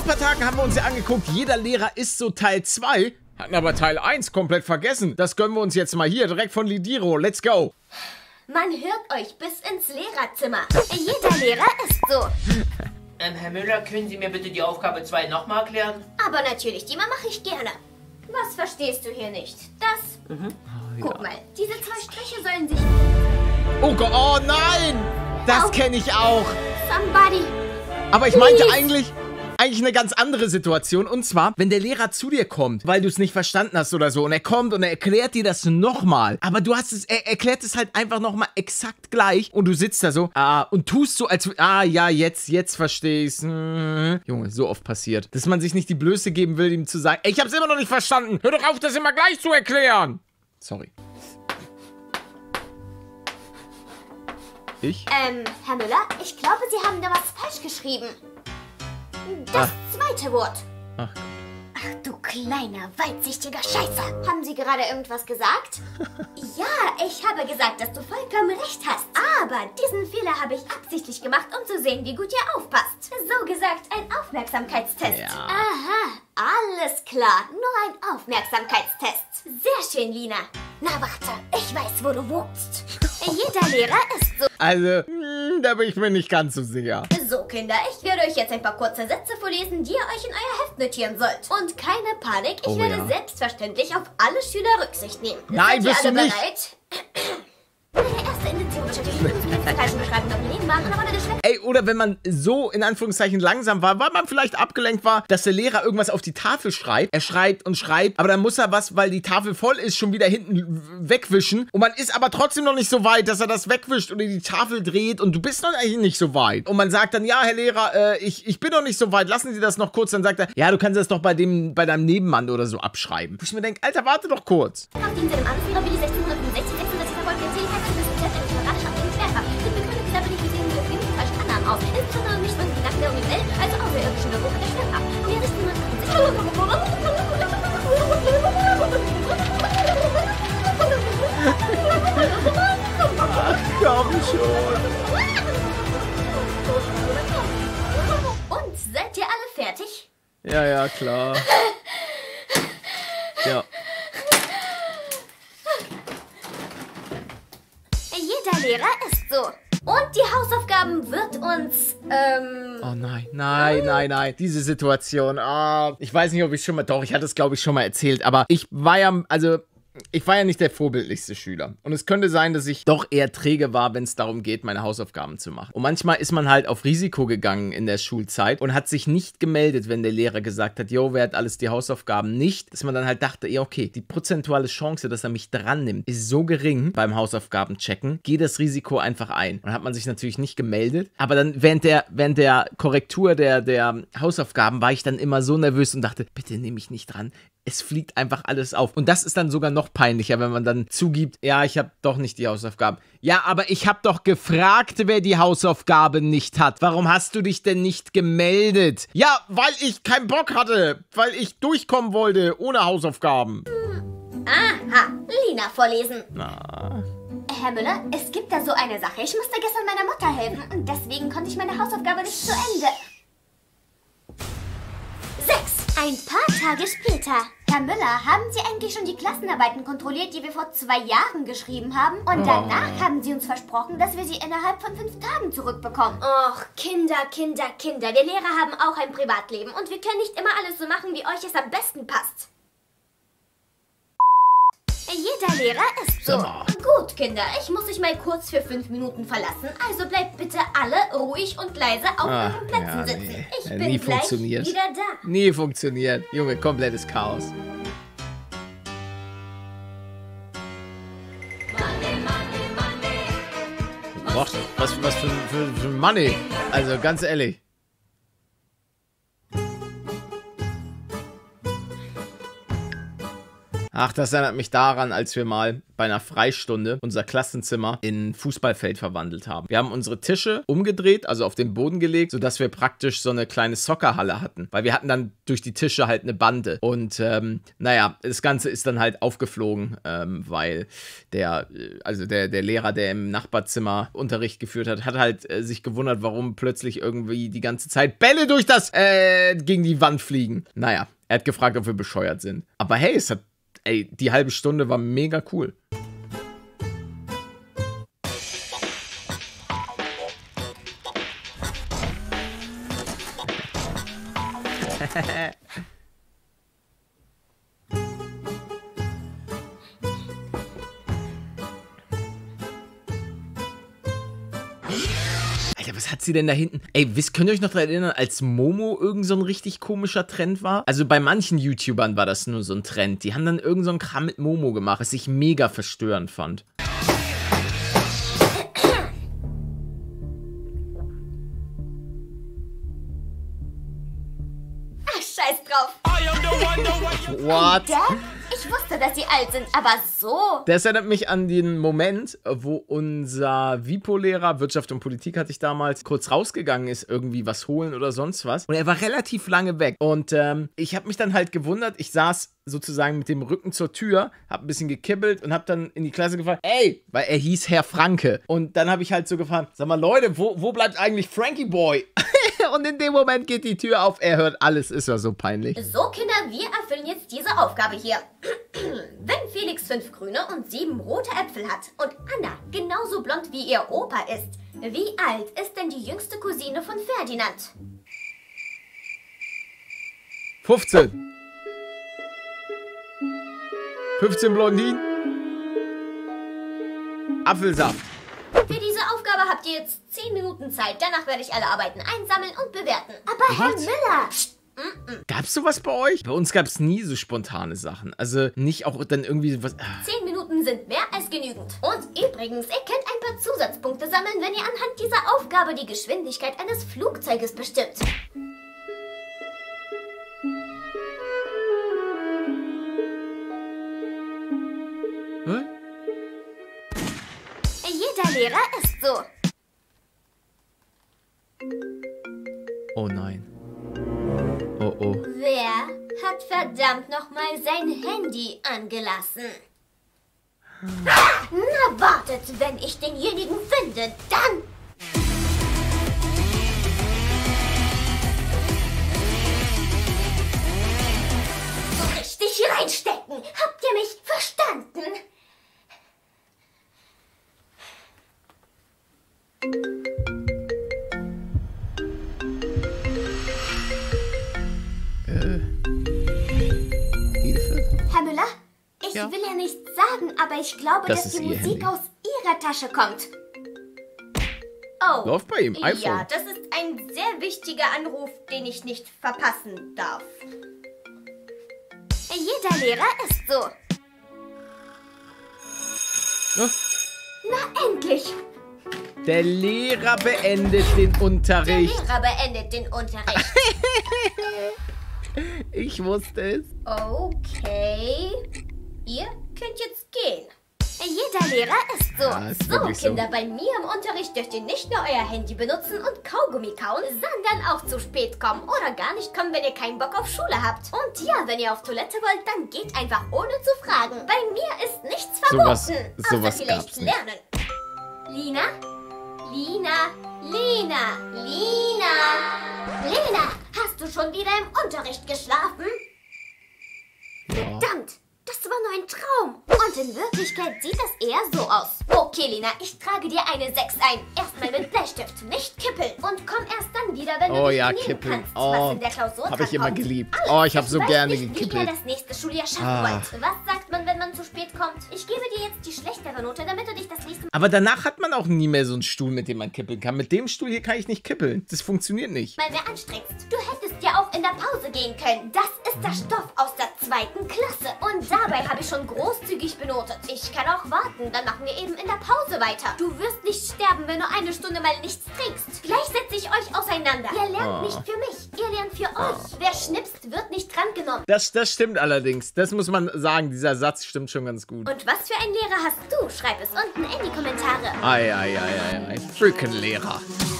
Vor ein paar Tagen haben wir uns ja angeguckt, jeder Lehrer ist so Teil 2, hatten aber Teil 1 komplett vergessen. Das gönnen wir uns jetzt mal hier, direkt von Lidiro. Let's go. Man hört euch bis ins Lehrerzimmer. Jeder Lehrer ist so. Herr Müller, können Sie mir bitte die Aufgabe 2 nochmal erklären? Aber natürlich, die mache ich gerne. Was verstehst du hier nicht? Das? Guck mal, diese 2 Striche sollen sich... Oh Gott, oh nein! Das kenne ich auch. Somebody. Aber ich meinte eigentlich eine ganz andere Situation. Und zwar, wenn der Lehrer zu dir kommt, weil du es nicht verstanden hast oder so. Und er kommt und er erklärt dir das nochmal. Aber er erklärt es halt einfach nochmal exakt gleich. Und du sitzt da so, und tust so, als, ja, jetzt verstehe ich's. Junge, so oft passiert. Dass man sich nicht die Blöße geben will, ihm zu sagen, ey, ich hab's immer noch nicht verstanden. Hör doch auf, das immer gleich zu erklären. Sorry. Ich? Herr Müller, ich glaube, Sie haben da was falsch geschrieben. Das zweite Wort. Ach. Ach du kleiner, weitsichtiger Scheißer. Haben Sie gerade irgendwas gesagt? Ja, ich habe gesagt, dass du vollkommen recht hast. Aber diesen Fehler habe ich absichtlich gemacht, um zu sehen, wie gut ihr aufpasst. So gesagt, ein Aufmerksamkeitstest. Ja. Aha, alles klar. Nur ein Aufmerksamkeitstest. Sehr schön, Lina. Na warte, ich weiß, wo du wohnst. Jeder Lehrer ist so. Also, da bin ich mir nicht ganz so sicher. So, Kinder, ich werde euch jetzt ein paar kurze Sätze vorlesen, die ihr euch in euer Heft notieren sollt. Und keine Panik, ich werde selbstverständlich auf alle Schüler Rücksicht nehmen. Nein, Seid ihr bist du alle nicht. Bereit? Meine erste Intention beschäftigt sich mit dem falschen Beschreiben noch Leben waren und aber das schmeckt. Ey, oder wenn man so, in Anführungszeichen, langsam war, weil man vielleicht abgelenkt war, dass der Lehrer irgendwas auf die Tafel schreibt. Er schreibt und schreibt, aber dann muss er was, weil die Tafel voll ist, schon wieder hinten wegwischen. Und man ist aber trotzdem noch nicht so weit, dass er das wegwischt oder die Tafel dreht und du bist noch eigentlich nicht so weit. Und man sagt dann, ja, Herr Lehrer, ich bin noch nicht so weit, lassen Sie das noch kurz. Dann sagt er, ja, du kannst das doch bei deinem Nebenmann oder so abschreiben. Wo ich mir denke, Alter, warte doch kurz. Nachdem seinem Anführer Willi 1665 36 verfolgte Fähigkeit des Wissenschaft eine moralische Ablehnung schwerfach. Den begründet dieser Bericht mit den vielen falschen Annahmen aus. Insbesondere nicht von die Nachteile der Welt, also außerirdischen Wirkung der Schwerkraft. Und er ist 768. Ach, komm schon. Und seid ihr alle fertig? Ja, klar. Ja. Jeder Lehrer ist so. Und die Hausaufgaben wird uns, Oh nein. Diese Situation. Ich weiß nicht, ob ich schon mal... Doch, ich hatte es, glaube ich, schon mal erzählt. Aber ich war ja nicht der vorbildlichste Schüler. Und es könnte sein, dass ich doch eher träge war, wenn es darum geht, meine Hausaufgaben zu machen. Und manchmal ist man halt auf Risiko gegangen in der Schulzeit und hat sich nicht gemeldet, wenn der Lehrer gesagt hat, jo, wer hat alles die Hausaufgaben nicht? Dass man dann halt dachte, ja, okay, die prozentuale Chance, dass er mich dran nimmt, ist so gering beim Hausaufgaben checken. Geh das Risiko einfach ein. Und dann hat man sich natürlich nicht gemeldet. Aber dann während der Korrektur der Hausaufgaben war ich dann immer so nervös und dachte, bitte nehme mich nicht dran. Es fliegt einfach alles auf. Und das ist dann sogar noch peinlicher, wenn man dann zugibt, ja, ich habe doch nicht die Hausaufgaben. Ja, aber ich habe doch gefragt, wer die Hausaufgaben nicht hat. Warum hast du dich denn nicht gemeldet? Ja, weil ich keinen Bock hatte. Weil ich durchkommen wollte ohne Hausaufgaben. aha, Lina vorlesen. Na. Herr Müller, es gibt da so eine Sache. Ich musste gestern meiner Mutter helfen und deswegen konnte ich meine Hausaufgabe nicht zu Ende. 6. Ein paar Tage später. Herr Müller, haben Sie eigentlich schon die Klassenarbeiten kontrolliert, die wir vor 2 Jahren geschrieben haben? Und danach haben Sie uns versprochen, dass wir sie innerhalb von 5 Tagen zurückbekommen. Och, Kinder. Wir Lehrer haben auch ein Privatleben und wir können nicht immer alles so machen, wie euch es am besten passt. Jeder Lehrer ist so. Gut, Kinder, ich muss euch mal kurz für 5 Minuten verlassen. Also bleibt bitte alle ruhig und leise auf euren Plätzen sitzen. Nee. Ich bin Nie gleich funktioniert. wieder da. Nie funktioniert. Junge, komplettes Chaos. Boah, was für Money. Also ganz ehrlich. Ach, das erinnert mich daran, als wir mal bei einer Freistunde unser Klassenzimmer in ein Fußballfeld verwandelt haben. Wir haben unsere Tische umgedreht, also auf den Boden gelegt, sodass wir praktisch so eine kleine Soccerhalle hatten. Weil wir hatten dann durch die Tische halt eine Bande. Und naja, das Ganze ist dann halt aufgeflogen, weil der Lehrer, der im Nachbarzimmer Unterricht geführt hat, hat halt sich gewundert, warum plötzlich irgendwie die ganze Zeit Bälle durch gegen die Wand fliegen. Naja, er hat gefragt, ob wir bescheuert sind. Aber hey, die halbe Stunde war mega cool. Alter, was hat sie denn da hinten? Ey, könnt ihr euch noch daran erinnern, als Momo irgend so ein richtig komischer Trend war? Also bei manchen YouTubern war das nur so ein Trend. Die haben dann irgend so einen Kram mit Momo gemacht, was ich mega verstörend fand. Ach, scheiß drauf. What? Dad? Ich wusste, dass sie alt sind, aber so. Das erinnert mich an den Moment, wo unser WIPO-Lehrer, Wirtschaft und Politik hatte ich damals, kurz rausgegangen ist, irgendwie was holen oder sonst was. Und er war relativ lange weg. Und ich habe mich dann halt gewundert, ich saß sozusagen mit dem Rücken zur Tür, hab ein bisschen gekibbelt und hab dann in die Klasse gefragt, ey, weil er hieß Herr Franke. Und dann habe ich halt so gefragt, sag mal Leute, wo bleibt eigentlich Frankie Boy? Und in dem Moment geht die Tür auf, er hört alles, ist ja so peinlich. So, Kinder, wir erfüllen jetzt diese Aufgabe hier. Wenn Felix 5 grüne und 7 rote Äpfel hat und Anna genauso blond wie ihr Opa ist, wie alt ist denn die jüngste Cousine von Ferdinand? 15. 15 Blondinen. Apfelsaft. Für diese Aufgabe habt ihr jetzt 10 Minuten Zeit. Danach werde ich alle Arbeiten einsammeln und bewerten. Aber Herr Müller... Gab's sowas bei euch? Bei uns gab's nie so spontane Sachen. Also nicht auch dann irgendwie was... 10 Minuten sind mehr als genügend. Und übrigens, ihr könnt ein paar Zusatzpunkte sammeln, wenn ihr anhand dieser Aufgabe die Geschwindigkeit eines Flugzeuges bestimmt. Hä? Jeder Lehrer ist so. Oh nein. Oh oh. Wer hat verdammt nochmal sein Handy angelassen? Na wartet, wenn ich denjenigen finde, dann... So richtig reinstecken. Habt ihr mich verstanden? Hilfe? Herr Müller, ich Ja? will ja nichts sagen, aber ich glaube, Das dass ist die Ihr Musik Handy. aus Ihrer Tasche kommt. Oh. Läuft bei ihm, iPhone. Ja, das ist ein sehr wichtiger Anruf, den ich nicht verpassen darf. Jeder Lehrer ist so. Oh, Na endlich! der Lehrer beendet den Der Unterricht. Lehrer beendet den Unterricht. Ich wusste es. Okay. Ihr könnt jetzt gehen. Jeder Lehrer ist so. Ja, ist so, wirklich so. Kinder, bei mir im Unterricht dürft ihr nicht nur euer Handy benutzen und Kaugummi kauen, sondern auch zu spät kommen oder gar nicht kommen, wenn ihr keinen Bock auf Schule habt. Und ja, wenn ihr auf Toilette wollt, dann geht einfach ohne zu fragen. Bei mir ist nichts verboten. Sowas außer vielleicht gab's nicht. lernen. Lina? Lina? Lina? Lina? Lina, hast du schon wieder im Unterricht geschlafen? Ja. Verdammt, das war nur ein Traum. Und in Wirklichkeit sieht das eher so aus. Okay, Lina, ich trage dir eine 6 ein. Erstmal mit Bleistift, nicht kippeln. Und komm erst dann wieder, wenn du Oh dich ja, benehmen kippeln. kannst, Oh, was in der Klausur hab ich immer drankommt. geliebt. Alles. Oh, ich hab so weiß gerne nicht, wie gekippelt. ihr das nächste Schuljahr schaffen Ah. wollt. Was sagt man, wenn man zu spät kommt? Ich gebe dir jetzt die schlechtere Note, damit du dich das nächste Mal... Aber danach hat man auch nie mehr so einen Stuhl, mit dem man kippeln kann. Mit dem Stuhl hier kann ich nicht kippeln. Das funktioniert nicht. mal mehr anstrengst. Du hättest ja auch in der Pause gehen können. Das ist der Stoff aus der 2. Klasse. Und dabei habe ich schon großzügig benotet. Ich kann auch warten, dann machen wir eben in der Pause weiter. Du wirst nicht sterben, wenn du eine Stunde mal nichts trinkst. Gleich setze ich euch auseinander miteinander. Ihr lernt nicht für mich, ihr lernt für euch. Wer schnipst, wird nicht drangenommen. Das stimmt allerdings. Das muss man sagen. Dieser Satz stimmt schon ganz gut. Und was für einen Lehrer hast du? Schreib es unten in die Kommentare. Ei. Freaking Lehrer.